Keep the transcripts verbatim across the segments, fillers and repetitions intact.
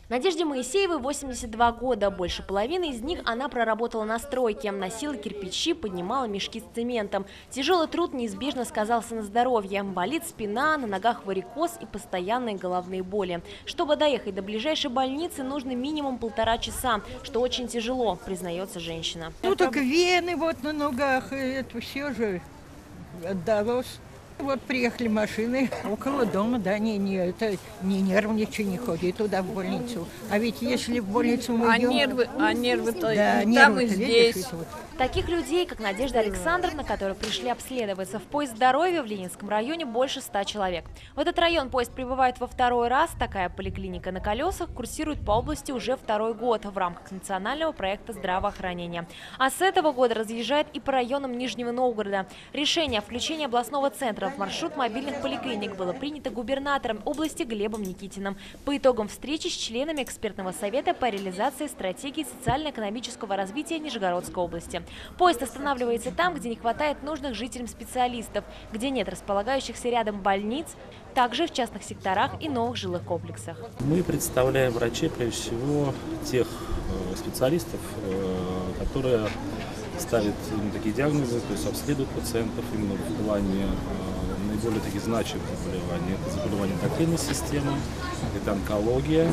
Надежде Моисеевой восемьдесят два года. Больше половины из них она проработала на стройке. Носила кирпичи, поднимала мешки с цементом. Тяжелый труд неизбежно сказался на здоровье. Болит спина, на ногах варикоз и постоянные головные боли. Чтобы доехать до ближайшей больницы, нужно минимум полтора часа, что очень тяжело, признается женщина. Ну так вены вот на ногах, это все же отдалось. Вот приехали машины около дома, да, не, не, это не нервничай, не ходи туда в больницу. А ведь если в больницу мы а идем... Нервы, а нервы-то да, и нервы, там и видишь, здесь. вот. Таких людей, как Надежда Александровна, которые пришли обследоваться в поезд здоровья в Ленинском районе, больше ста человек. В этот район поезд прибывает во второй раз. Такая поликлиника на колесах курсирует по области уже второй год в рамках национального проекта здравоохранения. А с этого года разъезжает и по районам Нижнего Новгорода. Решение о включении областного центра в маршрут мобильных поликлиник было принято губернатором области Глебом Никитиным по итогам встречи с членами экспертного совета по реализации стратегии социально-экономического развития Нижегородской области. Поезд останавливается там, где не хватает нужных жителям специалистов, где нет располагающихся рядом больниц, также в частных секторах и новых жилых комплексах. Мы представляем врачей, прежде всего, тех специалистов, которые ставят именно такие диагнозы, то есть обследуют пациентов именно в плане наиболее таких значимых заболеваний. Это заболевания эндокринной системы, это онкология.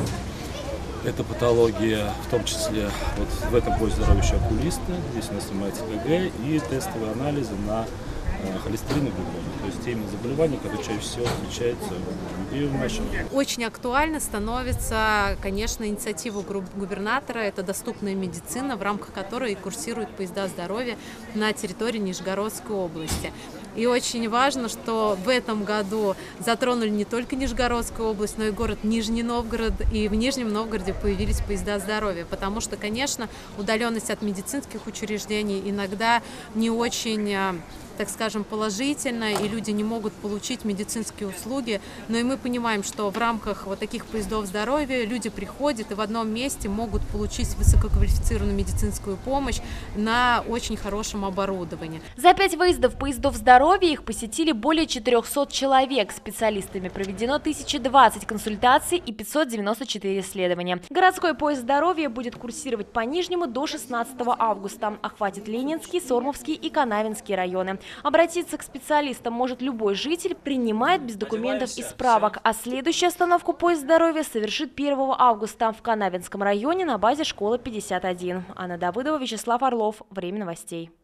Это патология, в том числе вот в этом поезде здоровья еще окулисты, здесь у нас снимается КГ и тестовые анализы на э, холестерин и глюкозу. То есть те именно заболевания, которые чаще всего встречаются у людей в нашем. Очень актуально становится, конечно, инициатива губернатора, это доступная медицина, в рамках которой курсируют поезда здоровья на территории Нижегородской области. И очень важно, что в этом году затронули не только Нижегородскую область, но и город Нижний Новгород. И в Нижнем Новгороде появились поезда здоровья. Потому что, конечно, удаленность от медицинских учреждений иногда не очень, так скажем, положительно, и люди не могут получить медицинские услуги. Но и мы понимаем, что в рамках вот таких поездов здоровья люди приходят и в одном месте могут получить высококвалифицированную медицинскую помощь на очень хорошем оборудовании. За пять выездов поездов здоровья их посетили более четырёхсот человек. Специалистами проведено тысяча двадцать консультаций и пятьсот девяносто четыре исследования. Городской поезд здоровья будет курсировать по Нижнему до шестнадцатого августа. Охватит Ленинский, Сормовский и Канавинский районы. Обратиться к специалистам может любой житель, принимает без документов и справок. А следующую остановку поезд здоровья совершит первого августа в Канавинском районе на базе школы пятьдесят один. Анна Давыдова, Вячеслав Орлов. Время новостей.